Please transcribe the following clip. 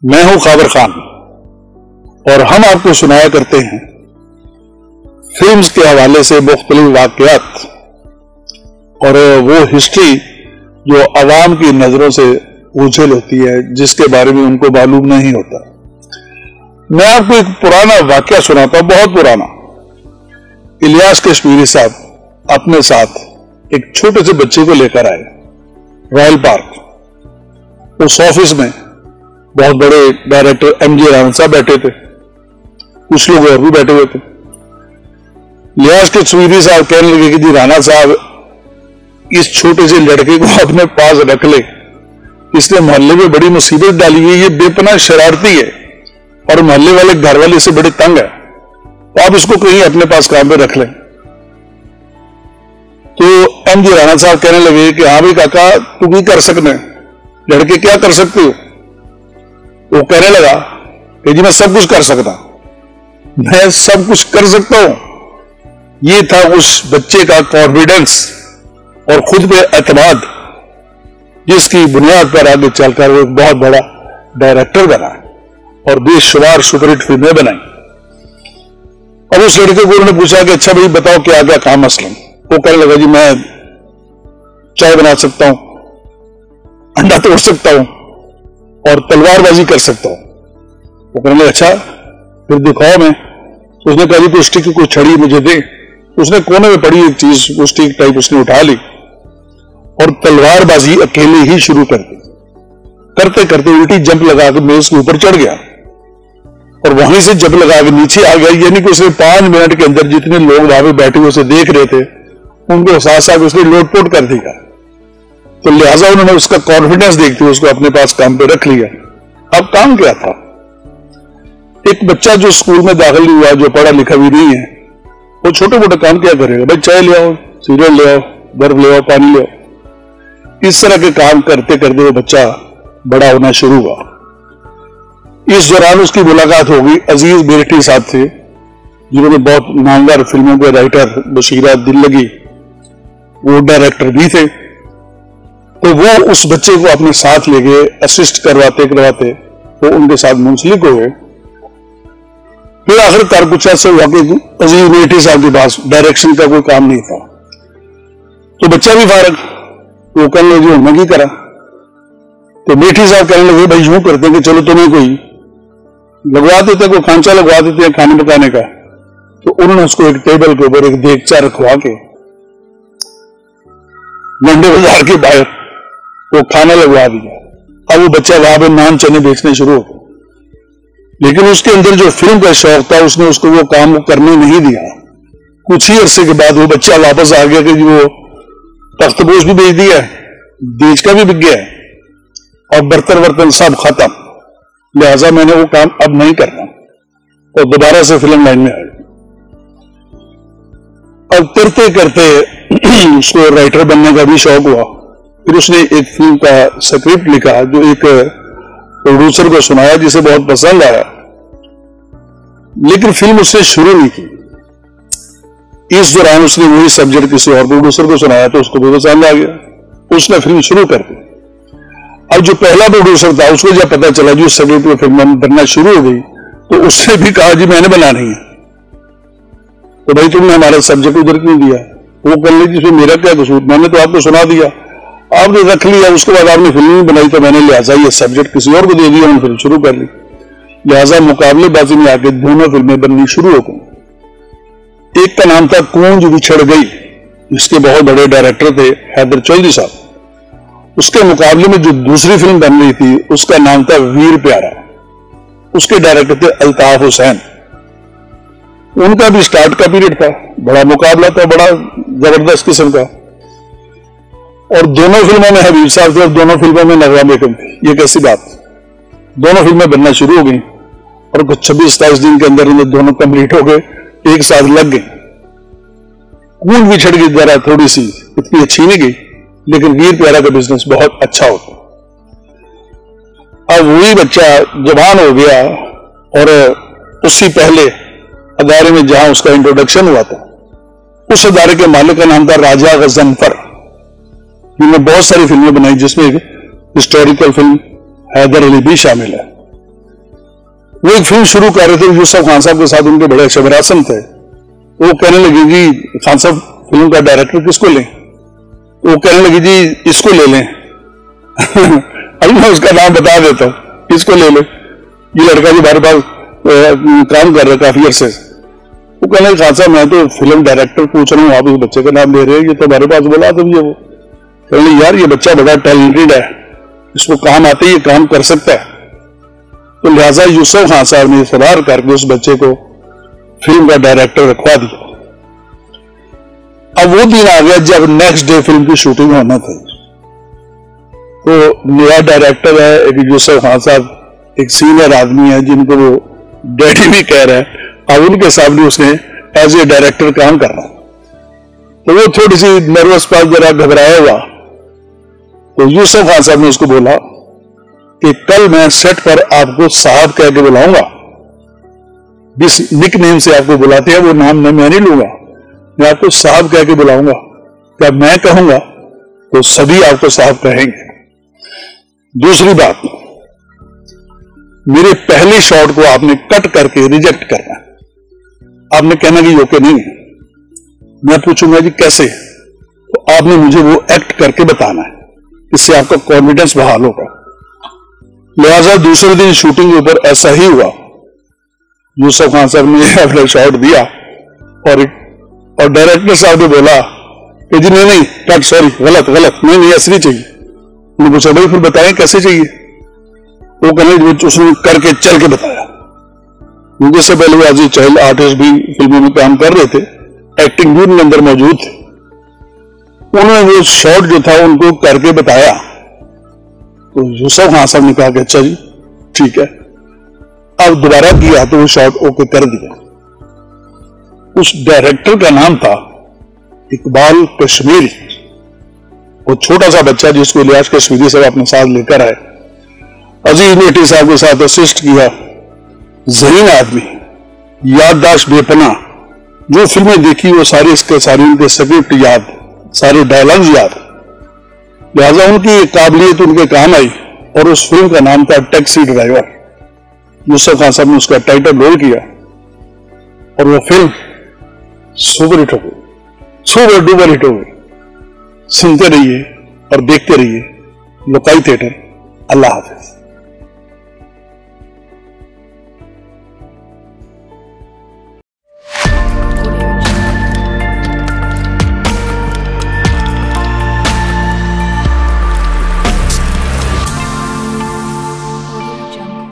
मैं हूं कादर खान और हम आपको सुनाया करते हैं फिल्म्स के हवाले से मुख्तलिफ वाक़यात और वो हिस्ट्री जो आवाम की नजरों से ओझल होती है, जिसके बारे में उनको मालूम नहीं होता। मैं आपको एक पुराना वाक़या सुनाता हूं, बहुत पुराना। इलियास कश्मीरी साहब अपने साथ एक छोटे से बच्चे को लेकर आए रॉयल पार्क। उस ऑफिस में बहुत बड़े डायरेक्टर एमजी राणा साहब बैठे थे, कुछ लोग और भी बैठे हुए थे। इलियास कश्मीरी साहब कहने लगे कि जी राणा साहब, इस छोटे से लड़के को अपने पास रख ले, इसने मोहल्ले में बड़ी मुसीबत डाली हुई, ये बेपनाह शरारती है और मोहल्ले वाले घर वाले से बड़े तंग है, तो आप इसको कहीं अपने पास काम पे रख लें। तो एमजी राणा साहब कहने लगे कि हाँ भाई काका, तू भी कर सकते हैं, लड़के क्या कर सकते हो? वो कहने लगा कि जी मैं सब कुछ कर सकता, मैं सब कुछ कर सकता हूं। ये था उस बच्चे का कॉन्फिडेंस और खुद पे एतमाद, जिसकी बुनियाद पर आगे चलकर वो एक बहुत बड़ा डायरेक्टर बना और बेशुमार सुपरहिट फिल्में बनाई। और उस लड़के को उन्होंने पूछा कि अच्छा भाई बताओ क्या क्या काम मसलन? वो कहने लगा जी मैं चाय बना सकता हूं, अंडा तोड़ सकता हूं और तलवारबाजी कर सकता हूं। वो कहने लगा अच्छा फिर दिखाओ मैं। उसने कहा जी कोई स्टिक की कोई छड़ी मुझे दे। उसने कोने में पड़ी एक चीज, वो स्टिक टाइप उसने उठा ली और तलवारबाजी अकेले ही शुरू कर दी। करते करते उल्टी जंप लगा के मेज के ऊपर चढ़ गया और वहीं से जंप लगा के नीचे आ गया। यानी कि उसने 5 मिनट के अंदर जितने लोग वहां पे बैठे हुए उसे देख रहे थे, उनको साथ साथ उसने लोटपोट कर दिया। तो लिहाजा उन्होंने उसका कॉन्फिडेंस देखते हुए उसको अपने पास काम पे रख लिया। अब काम क्या था? एक बच्चा जो स्कूल में दाखिल हुआ, जो पढ़ा लिखा भी नहीं है, वो छोटे मोटे काम क्या करेगा? भाई चाय ले आओ, सीरियल ले आओ, बर्फ ले आओ, पानी ले आओ। इस तरह के काम करते करते वो बच्चा बड़ा होना शुरू हुआ। इस दौरान उसकी मुलाकात होगी अजीज बेरठी साहब से, जिन्होंने बहुत नामवर फिल्मों के राइटर, बशीरा, दिल लगी, वो डायरेक्टर भी थे। तो वो उस बच्चे को अपने साथ ले गए, असिस्ट करवाते करवाते वो उनके साथ मुंसलिक हो गए। फिर आखिरकार कुछ ऐसे हुआ कि अजीज बेरठी साहब के पास डायरेक्शन का कोई काम नहीं था, तो बच्चा भी फारग, वो कहने लगे मैं की करा। तो बेटी साहब कहने लगे भाई यूं करते हैं कि चलो तुम्हें कोई लगवा देते, कोई खांचा लगवा देते हैं खाने पकाने का। तो उन्होंने उसको एक टेबल के ऊपर एक देगचा रखवा के मंडी बाजार के बाहर वो खाना लगवा दिया। अब वो बच्चा वहां पर नान चने बेचने शुरू हो गए, लेकिन उसके अंदर जो फिल्म का शौक था उसने उसको वो काम करने नहीं दिया। कुछ ही अरसे के बाद वो बच्चा वापस आ गया कि वो तख्तपोश भी बेच दिया, देश का भी बिक गया और बर्तन वर्तन सब खत्म, लिहाजा मैंने वो काम अब नहीं करना और दोबारा से फिल्म लाइन में आ गया। अब करते करते उसको राइटर बनने का भी शौक हुआ। फिर उसने एक फिल्म का स्क्रिप्ट लिखा जो एक प्रोड्यूसर को सुनाया, जिसे बहुत पसंद आया, लेकिन फिल्म उसने शुरू नहीं की। इस दौरान उसने वही सब्जेक्ट किसी और प्रोड्यूसर को सुनाया तो उसको भी पसंद आ गया, उसने फिल्म शुरू कर दी। अब जो पहला प्रोड्यूसर था उसको जब पता चला जो सब्जेक्ट में फिल्म बनना शुरू हो गई, तो उसने भी कहा जी मैंने बनानी है। तो भाई तुमने हमारा सब्जेक्ट उधर क्यों दिया? वो कर ली जिसमें मेरा क्या कसूर, मैंने तो आपको सुना दिया, आपने रख लिया, उसके बाद आपने फिल्म नहीं बनाई, तो मैंने लिहाजा ये सब्जेक्ट किसी और को दे दिया, उन्होंने फिल्म शुरू कर ली। लिहाजा मुकाबलेबाजी में आके दोनों फिल्में बननी शुरू हो गई। एक का नाम था कूंज बिछड़ गई, जिसके बहुत बड़े डायरेक्टर थे हैदर चौधरी साहब। उसके मुकाबले में जो दूसरी फिल्म बन रही थी उसका नाम था वीर प्यारा, उसके डायरेक्टर थे अल्ताफ हुसैन। उनका भी स्टार्ट का पीरियड था, बड़ा मुकाबला था, बड़ा जबरदस्त किस्म का। और दोनों फिल्मों में हबीब साहब थे और दोनों फिल्मों में नगवा बेगम थी। ये कैसी बात? दोनों फिल्में बनना शुरू हो गई और कुछ 26-27 दिन के अंदर इन्हें दोनों कंप्लीट हो गए, एक साथ लग गए। कूंज बिछड़ गई जरा थोड़ी सी, इतनी अच्छी नहीं गई, लेकिन वीर प्यारा का बिजनेस बहुत अच्छा होता। अब वही बच्चा जवान हो गया और उससे पहले अदारे में जहां उसका इंट्रोडक्शन हुआ था, उस अदारे के मालिक का नाम था राजा गजनफर। इन्होंने बहुत सारी फिल्में बनाई, जिसमें एक हिस्टोरिकल फिल्म हैदर अली भी शामिल है। वो एक फिल्म शुरू कर रहे थे यूसुफ खान साहब के साथ, उनके बड़े शबर आसम थे। वो कहने लगी जी खान साहब फिल्म का डायरेक्टर किसको लें? वो कहने लगी जी इसको ले लें। अभी मैं उसका नाम बता देता हूँ, इसको ले लो, ये लड़का जो हमारे पास काम कर रहा है काफी अरसे। वो कहने लगे खान साहब मैं तो फिल्म डायरेक्टर पूछ रहा हूँ, आप इस बच्चे का नाम ले रहे हैं, ये तो हमारे पास बोला तो ये वो। कहने लगे यार ये बच्चा बड़ा टैलेंटेड है, इसको काम आते ही ये काम कर सकता है। तो लिहाजा यूसुफ खान साहब ने सवार करके उस बच्चे को फिल्म का डायरेक्टर रखवा दिया। अब वो दिन आ गया जब नेक्स्ट डे फिल्म की शूटिंग होना था। तो नया डायरेक्टर है एक यूसुफ खान साहब, एक सीनियर आदमी है जिनको वो डैडी भी कह रहा है, अब उनके सामने उसने एज ए डायरेक्टर काम करना। तो वो थोड़ी सी नर्वस पास जरा घबराया हुआ। तो यूसुफ खान साहब ने उसको बोला कि कल मैं सेट पर आपको साहब कह के बुलाऊंगा, जिस निक नेम से आपको बुलाते हैं वो नाम मैं नहीं लूंगा, मैं आपको साहब कह के बुलाऊंगा। क्या मैं कहूंगा तो सभी आपको साहब कहेंगे। दूसरी बात, मेरे पहले शॉट को आपने कट करके रिजेक्ट करना है, आपने कहना कि ओके नहीं है। मैं पूछूंगा जी कैसे, तो आपने मुझे वो एक्ट करके बताना है, इससे आपका कॉन्फिडेंस बहाल होगा। लिहाजा दूसरे दिन शूटिंग के ऊपर ऐसा ही हुआ। यूसुफ खान साहब ने अपना शॉट दिया और डायरेक्टर साहब ने बोला कि जी नहीं कट, सॉरी गलत नहीं ऐसे नहीं चाहिए। उन्होंने पूछा भाई फिर बताएं कैसे चाहिए? वो कहने उसने करके चल के बताया। मुझे से पहले वो एज ए चाइल्ड आर्टिस्ट भी फिल्मों में काम कर रहे थे, एक्टिंग भी उनके अंदर मौजूद थी। उन्होंने वो शॉट जो था उनको करके बताया। तो यूसुफ खान साहब ने कहा कि अच्छा जी ठीक है। अब दोबारा किया तो वो शॉट ओके कर दिया। उस डायरेक्टर का नाम था इकबाल कश्मीरी। वो छोटा सा बच्चा जिसको इलियास कश्मीरी साहब अपने साथ लेकर आए, अजीज नेटी साहब के साथ असिस्ट किया, जहीन आदमी, याददाश्त बेपना, जो फिल्में देखी वो सारी इसके सारी उनके स्क्रिप्ट याद, सारे डायलॉग्स याद। लिहाजा उनकी काबिलियत उनके काम आई और उस फिल्म का नाम था टैक्सी ड्राइवर। यूसुफ खान साहब ने उसका टाइटल रोल किया और वो फिल्म सुपर हिट हो गई, सुपर डुपर हिट हो गई। सुनते रहिए और देखते रहिए लोकाई थिएटर। अल्लाह हाफिज।